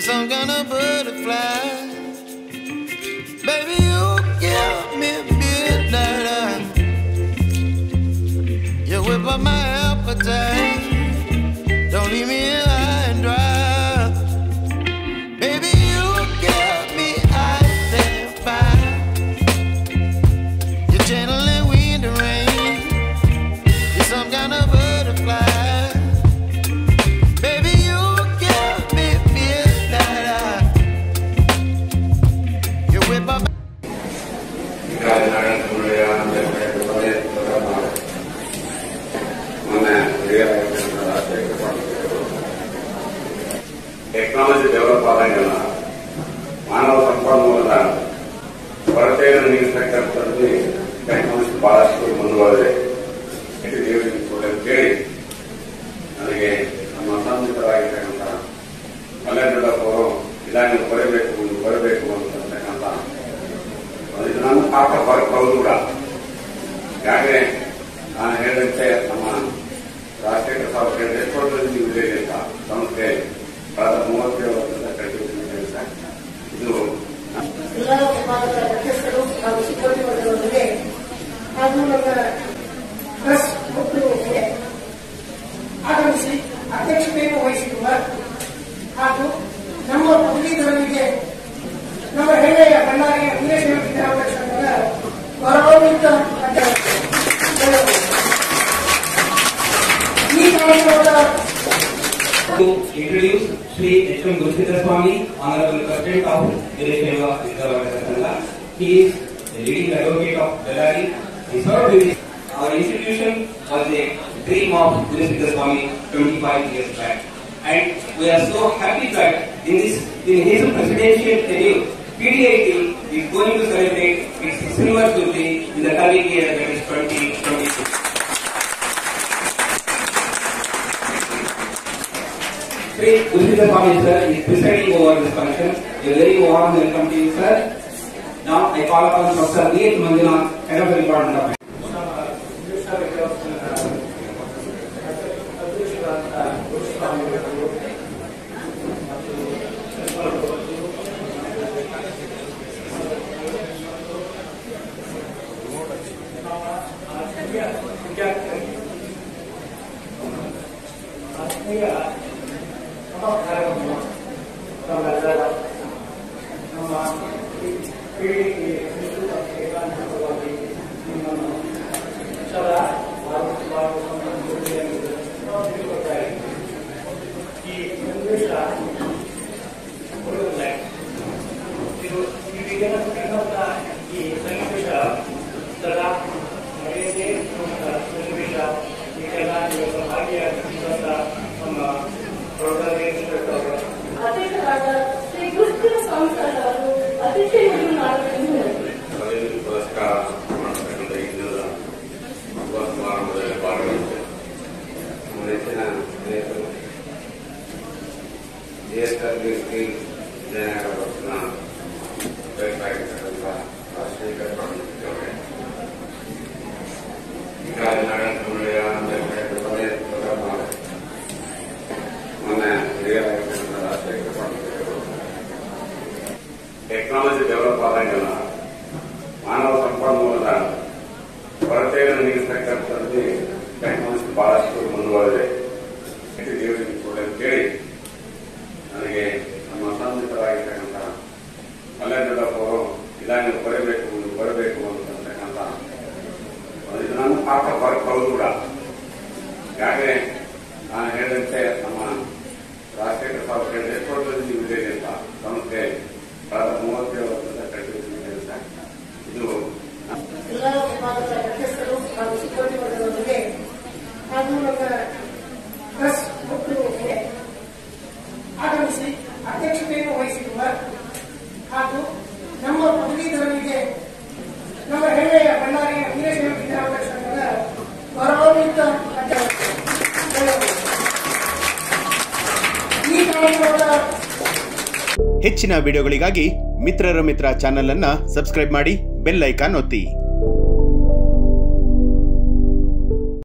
some kind of butterfly. Baby, you give me midnight. You whip up my appetite. Don't leave me high and dry. Baby, you give me ice and fire. You're channeling wind and rain. You're some kind of butterfly. Technology develop ಆದಂಗೆಲ್ಲ ಮಾನವ ಸಂಪನ್ಮೂಲದ ಕೊರತೆಯನ್ನು ನೀಗಿಸತಕ್ಕಂಥದ್ದು technology ಬಹಳಷ್ಟು ಮುಂದುವರೆದಿದೆ ಕೇಳಿ ನನಗೆ ನಮ್ಮ ಸಂಬಂಧಿತರಾಗಿರ್ತಕ್ಕಂಥ ಮಲ್ಲೇಗೌಡರವರು ಇಲಾಖೆ ಬರಬೇಕು ಅಂತಕ್ಕಂಥ ಇದು ನನ್ನ ಪಾಪ ಹೌದು ಕೂಡ. ಯಾಕೆ ನಾನು ಹೇಳಿದಂತೆ ನಮ್ಮ ರಾಜಶೇಖರ ಸಾವು ಎಷ್ಟೊಂದು ವಿಲೇಜ್ ಅಂತ ಸಂಸ್ಥೆ ಕಳೆದ 37 ವರ್ಷದ ಕೆಲಸ. ಇದು ಎಲ್ಲ ವಿಭಾಗದ ಮುಖ್ಯಸ್ಥರು ಹಾಗೂ ಸಿಬ್ಬಂದಿ ವರ್ಗದವರಿಗೆ ಹಾಗೂ ನಮ್ಮ ಪ್ರೆಸ್ ಮುಖ್ಯರಿಗೆ ಆಗಮಿಸಿ ಅಧ್ಯಕ್ಷತೆಯನ್ನು ವಹಿಸಿರುವ ಹಾಗೂ ನಮ್ಮ ಪದವೀಧರರಿಗೆ ನಮ್ಮ ಹೆಮ್ಮೆಯ ಬಳ್ಳಾರಿಯ ವೀರಶೈವ ವಿದ್ಯಾವರ ಸಂಘದ ಗೌರವಾನ್ವಿತ ಈ ಕಾರ್ಯಕ್ರಮದ to introduce Sri H.M. Gurusithra Swami, Honorable President of Veerashaiva Vidyavarga Sangha. He is the leading advocate of Bellary. He served with our institution was a dream of Gurusithra Swami 25 years back. And we are so happy that in his presidential tenure, PDIT is going to celebrate its silver jubilee in the coming year, that is 2022. Sri Gurusithra Swami sir is presiding over this function. A very warm welcome to you, sir. Now I call upon Professor V.H. Manjunath, Head of the Department of technology develop ಆದಂಗೆಲ್ಲ ಮಾನವ ಸಂಪನ್ಮೂಲದ ಕೊರತೆಯನ್ನು ನೀಗಿಸತಕ್ಕಂಥದ್ದು technology ಬಹಳಷ್ಟು ಮುಂದುವರೆದಿದೆ. ಕೇಳಿ ನನಗೆ ನಮ್ಮ ಸಂಬಂಧಿತರಾಗಿರ್ತಕ್ಕಂಥ ಮಲ್ಲೇಗೌಡರವರು ಇಲಾಖೆ ಬರಬೇಕು ಅಂತಕ್ಕಂಥ ಇದು ನನ್ನ ಪಾಪ ಹೌದು ಕೂಡ. ಯಾಕೆ ನಾನು ಹೇಳಿದಂತೆ ನಮ್ಮ ರಾಜಶೇಖರ ಸಾವು ಎಷ್ಟೊಂದು ವಿಲೇಜ್ ಅಂತ ಸಂಸ್ಥೆ ಕಳೆದ 37 ವರ್ಷದ ಕೆಲಸ. ಇದು ಎಲ್ಲ ವಿಭಾಗದ ಮುಖ್ಯಸ್ಥರು ಹಾಗೂ ಸಿಬ್ಬಂದಿ ವರ್ಗದವರಿಗೆ ಹಾಗೂ ನಮ್ಮ ಪ್ರೆಸ್ ಮುಖ್ಯರಿಗೆ ಆಗಮಿಸಿ ಅಧ್ಯಕ್ಷತೆಯನ್ನು ವಹಿಸಿರುವ ಹಾಗೂ ನಮ್ಮ ಪದವೀಧರರಿಗೆ ನಮ್ಮ ಹೆಮ್ಮೆಯ ಬಳ್ಳಾರಿಯ ವೀರಶೈವ ವಿದ್ಯಾವರ ಸಂಘದ ಗೌರವಾನ್ವಿತ ಈ ಕಾರ್ಯಕ್ರಮದ ಹೆಚ್ಚಿನ ವಿಡಿಯೋಗಳಿಗಾಗಿ ಮಿತ್ರರ ಮಿತ್ರ ಚಾನೆಲ್ ಅನ್ನು ಸಬ್ಸ್ಕ್ರೈಬ್ ಮಾಡಿ, ಬೆಲ್ ಐಕಾನ್ ಒತ್ತಿ.